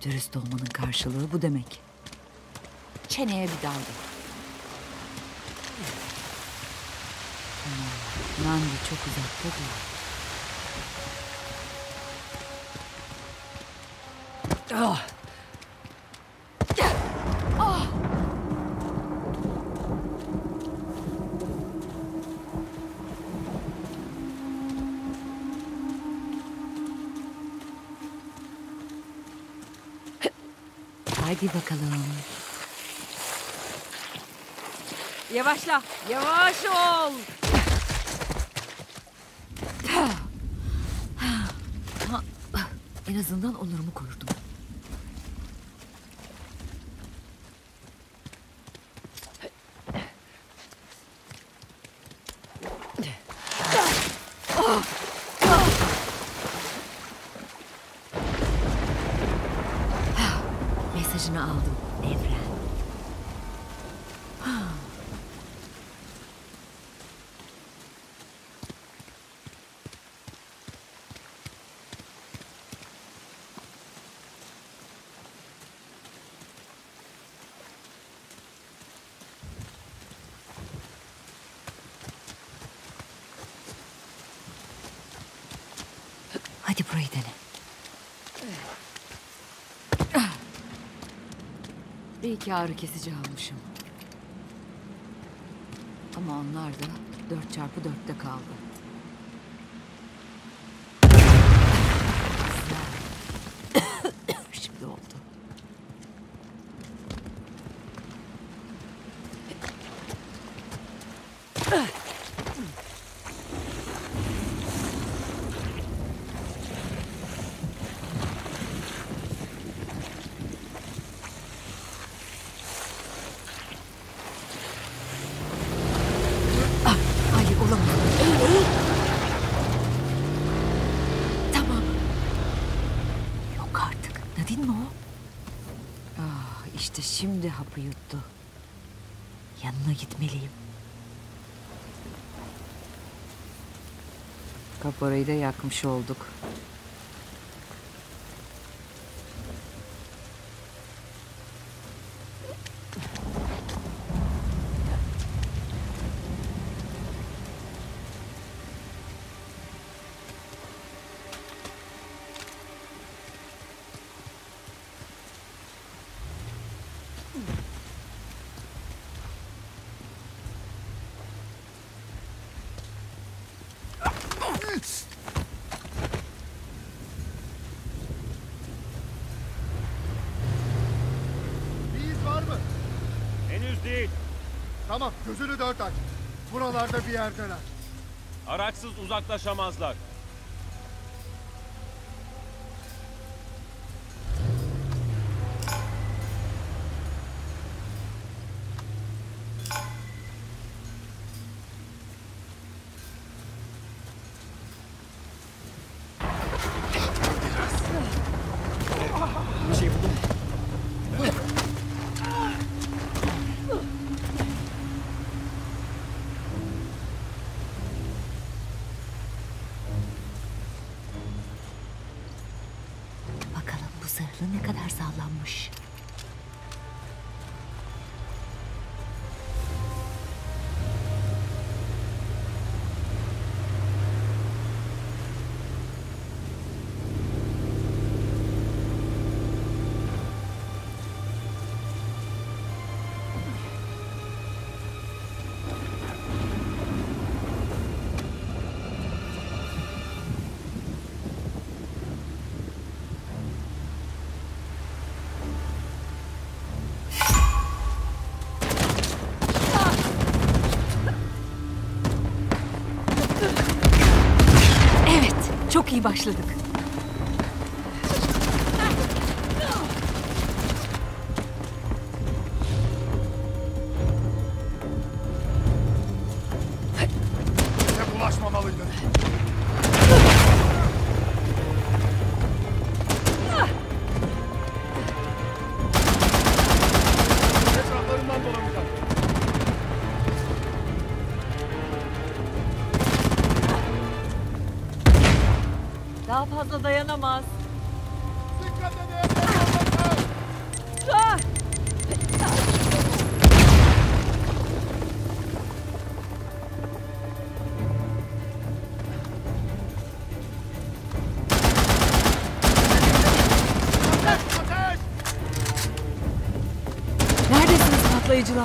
Dürüst olmanın karşılığı bu demek. Çeneye bir dalga. Nandi çok uzakta değil. Ah! Ah! Haydi bakalım. Yavaşla, yavaş ol. En azından onurumu korudum. Mesajını aldım, Evren. Hadi burayı dene. Bir iki ağrı kesici almışım. Ama onlar da 4x4'te kaldı. Şimdi oldu. Hayır, olamaz. Eğil. Tamam. Yok artık. Nadine mi o? Ah, işte şimdi hapı yuttu. Yanına gitmeliyim. Kaporayı da yakmış olduk. Bir iz var mı? Henüz değil. Tamam, gözünü dört aç. Buralarda bir yerdeler. Araçsız uzaklaşamazlar. Bir şey buldum. Bakalım bu zırhlı ne kadar sağlammış. Evet, çok iyi başladık. Bize bulaşmamalıydın. Etraflarından dolamayacağım. Daha fazla dayanamaz. Dikkat edin! Yaycılar.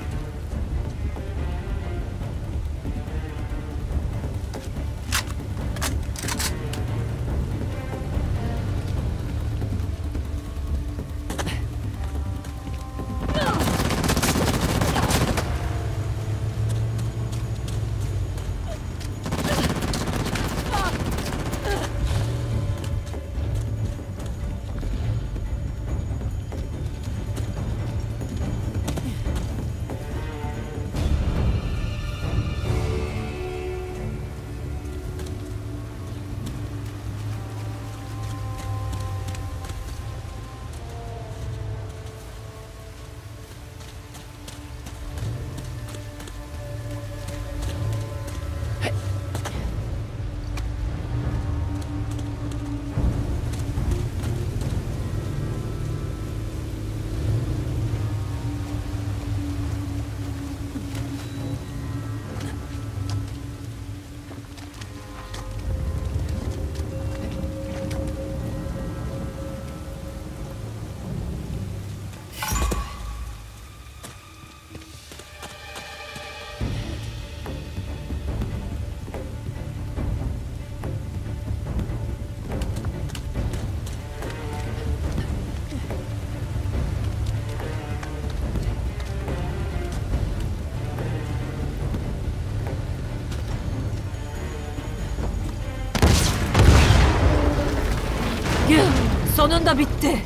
Sonunda bitti.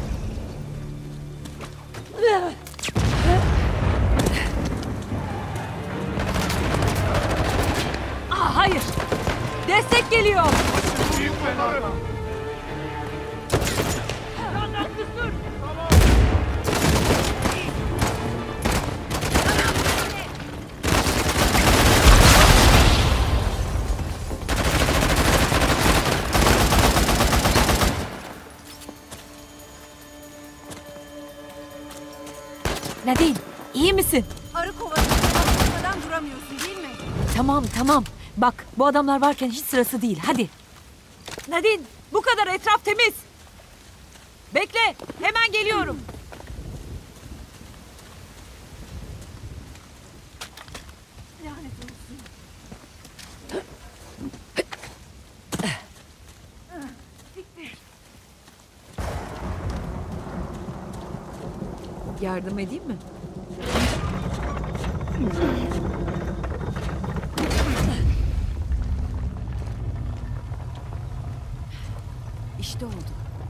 Ah, hayır. Destek geliyor. Nadine, iyi misin? Arı kovaladan duramıyorsun değil mi? Tamam. Bak, bu adamlar varken hiç sırası değil. Hadi. Nadine, bu kadar etraf temiz. Bekle, hemen geliyorum. Lanet olsun. Yardım edeyim mi? İşte oldu.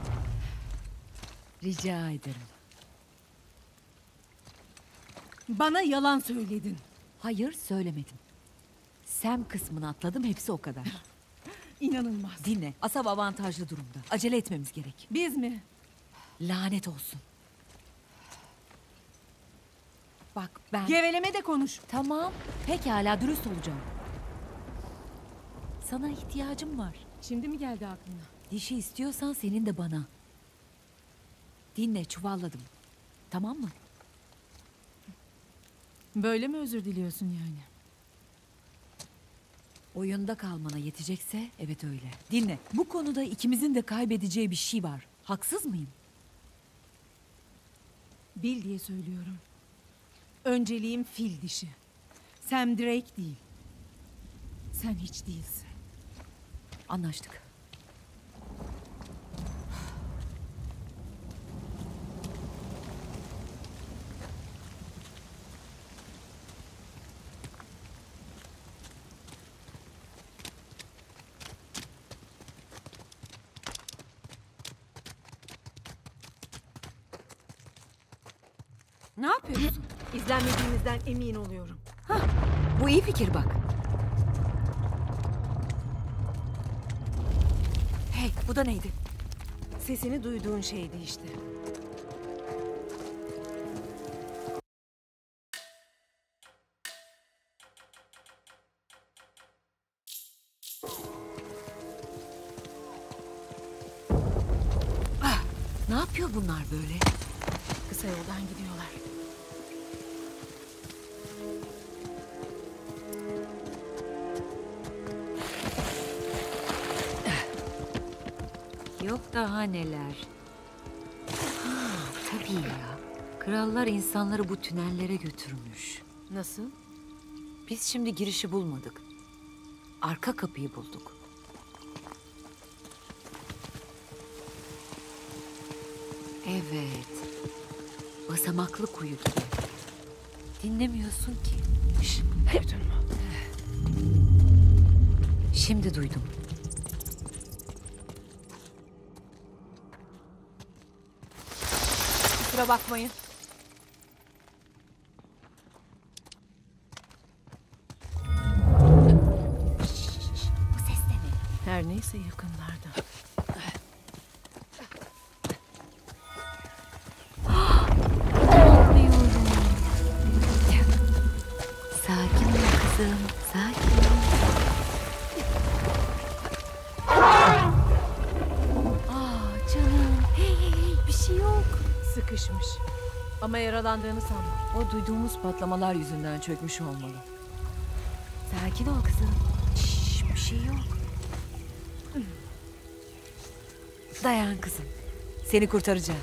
Rica ederim. Bana yalan söyledin. Hayır, söylemedim. Sam kısmını atladım, hepsi o kadar. İnanılmaz. Dinle, Asab avantajlı durumda. Acele etmemiz gerek. Biz mi? Lanet olsun. Bak ben... Geveleme de konuş. Tamam, pekala dürüst olacağım. Sana ihtiyacım var. Şimdi mi geldi aklına? Dişi istiyorsan senin de bana. Dinle, çuvalladım. Tamam mı? Böyle mi özür diliyorsun yani? Oyunda kalmana yetecekse evet öyle. Dinle, bu konuda ikimizin de kaybedeceği bir şey var. Haksız mıyım? Bil diye söylüyorum. Önceliğim fil dişi. Sam Drake değil. Sen hiç değilsin. Anlaştık. Ne yapıyorsun? İzlenmediğimizden emin oluyorum. Bu iyi fikir bak. Hey, bu da neydi? Sesini duyduğun şeydi işte. Ne yapıyor bunlar böyle? Kısa yoldan gidiyorlar. Yok daha neler. Ha, tabii ya. Krallar insanları bu tünellere götürmüş. Nasıl? Biz şimdi girişi bulmadık. Arka kapıyı bulduk. Evet. Basamaklı kuyu gibi. Dinlemiyorsun ki. Şş, Duydun mu? şimdi duydum. Kusura bakmayın. Bu ses de ne? Her neyse yakınlarda. Anlıyorum. Sakin ol kızım. Sakin ol. Canım. Hey, bir şey yok. Sıkışmış. Ama yaralandığını sanmam. O duyduğumuz patlamalar yüzünden çökmüş olmalı. Sakin ol kızım. Şşş, bir şey yok. Dayan kızım. Seni kurtaracağız.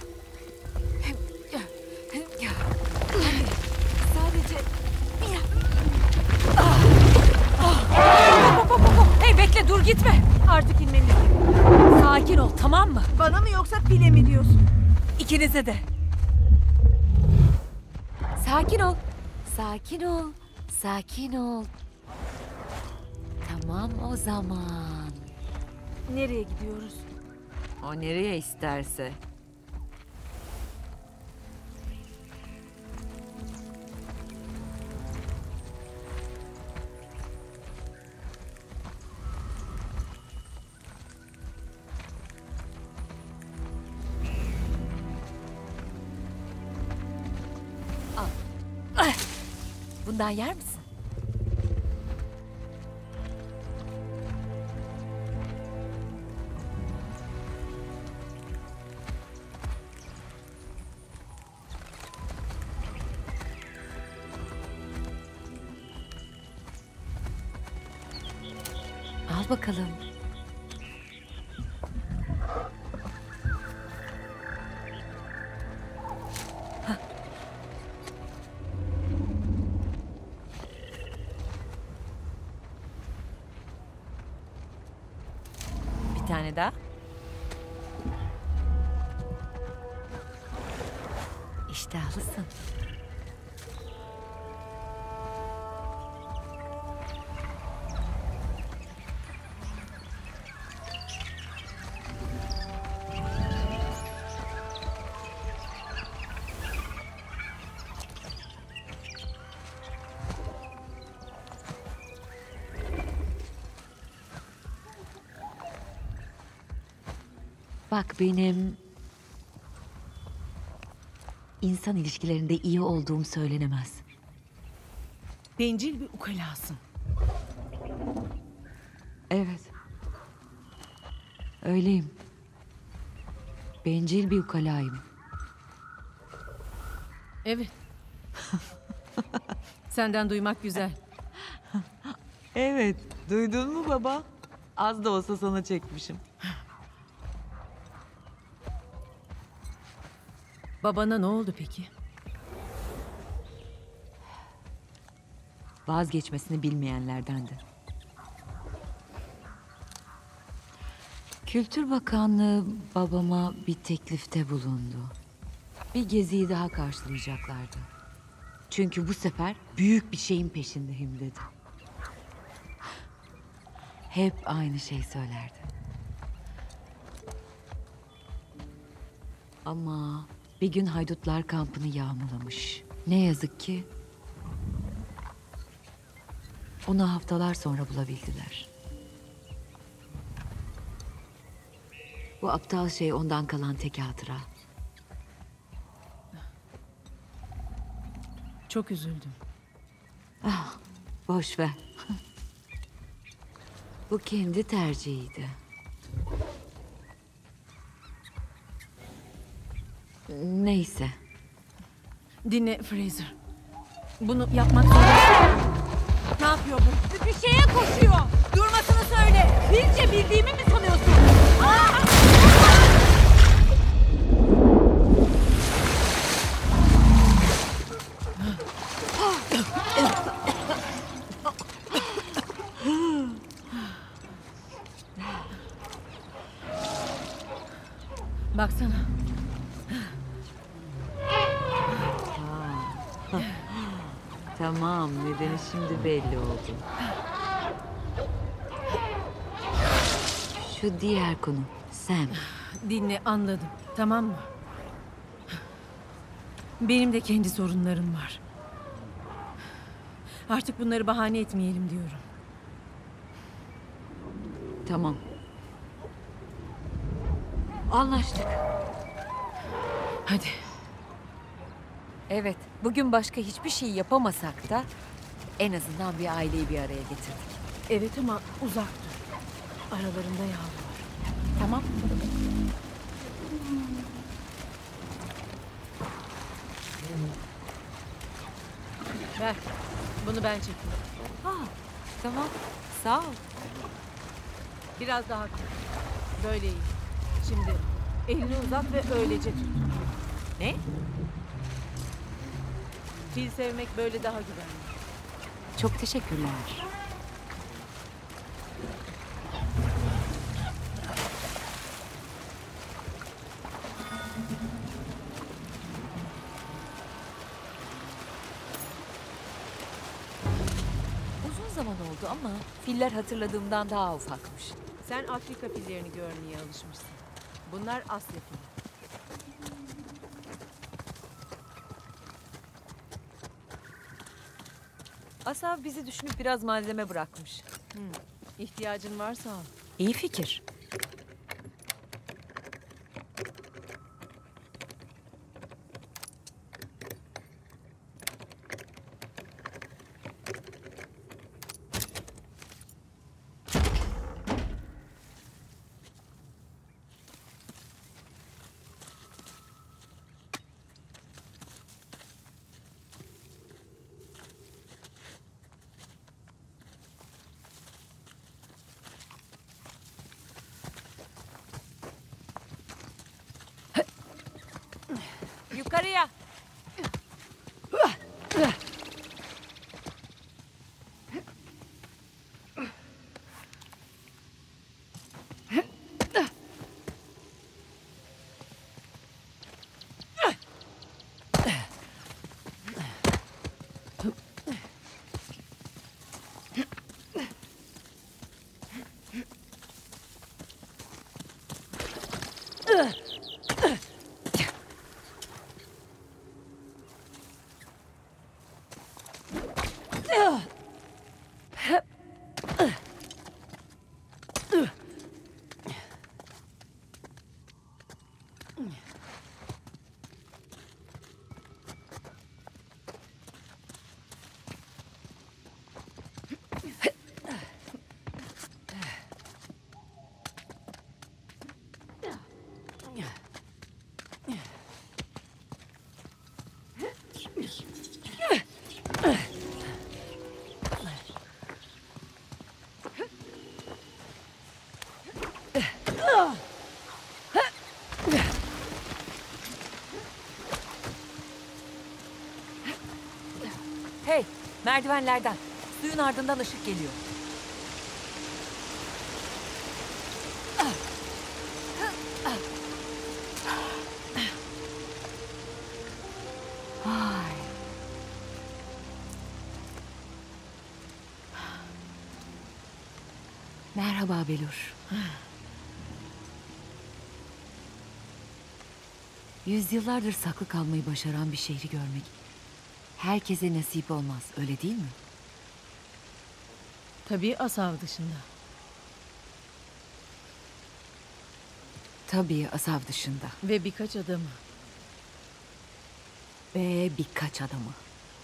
Sadece... Hey bekle, dur gitme. Artık inmeliyiz. Sakin ol, tamam mı? Bana mı yoksa file mi diyorsun? İkinize de. Sakin ol. Sakin ol. Sakin ol. Tamam o zaman. Nereye gidiyoruz? O nereye isterse. Al. Ah! Bundan yer misin? Al bakalım. Hah. Bir tane daha. İştahlısın. Bak benim insan ilişkilerinde iyi olduğum söylenemez. Bencil bir ukalasın. Evet. Öyleyim. Bencil bir ukalayım. Evet. Senden duymak güzel. Evet. Duydun mu baba? Az da olsa sana çekmişim. Babana ne oldu peki? Vazgeçmesini bilmeyenlerdendi. Kültür Bakanlığı babama bir teklifte bulundu. Bir geziyi daha karşılayacaklardı. Çünkü bu sefer büyük bir şeyin peşindeyim dedi. Hep aynı şey söylerdi. Ama bir gün haydutlar kampını yağmalamış. Ne yazık ki onu haftalar sonra bulabildiler. Bu aptal şey ondan kalan tek hatıra. Çok üzüldüm. Boş ver. Bu kendi tercihiydi. Neyse. Dinle Fraser. Bunu yapmak zorundasın. Ne yapıyor bu? Bir şeye koşuyor. Durmasını söyle. Bilce bildiğimi mi sanıyorsun? Tamam, nedeni şimdi belli oldu. Şu diğer konu, Sam. Dinle, anladım. Tamam mı? Benim de kendi sorunlarım var. Artık bunları bahane etmeyelim diyorum. Tamam. Anlaştık. Hadi. Evet, bugün başka hiçbir şey yapamasak da en azından bir aileyi bir araya getirdik. Evet ama uzak dur. Aralarında yağ var. Tamam. Ver. Bunu ben çekeyim. Tamam, sağ ol. Biraz daha koy. Böyle iyi. Şimdi elini uzat ve öylece tut. Ne? Fil sevmek böyle daha güvenli. Çok teşekkürler. Uzun zaman oldu ama filler hatırladığımdan daha ufakmış. Sen Afrika fillerini görmeye alışmışsın. Bunlar Asya fili. Asav bizi düşünüp biraz malzeme bırakmış. İhtiyacın varsa al. İyi fikir. Yukarıya. Hey, merdivenlerden. Suyun ardından ışık geliyor. Vay. Merhaba Belur. Yüzyıllardır saklı kalmayı başaran bir şehri görmek herkese nasip olmaz, öyle değil mi? Tabii Asav dışında. Tabii Asav dışında Ve birkaç adamı. ve birkaç adamı.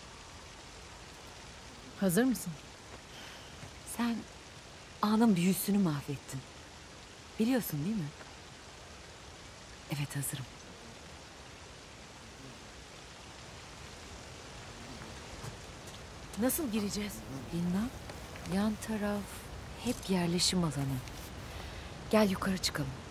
Hazır mısın? Sen anın büyüsünü mahvettin. Biliyorsun değil mi? Evet, hazırım. Nasıl gireceğiz? Bilmem. Yan taraf hep yerleşim alanı. Gel yukarı çıkalım.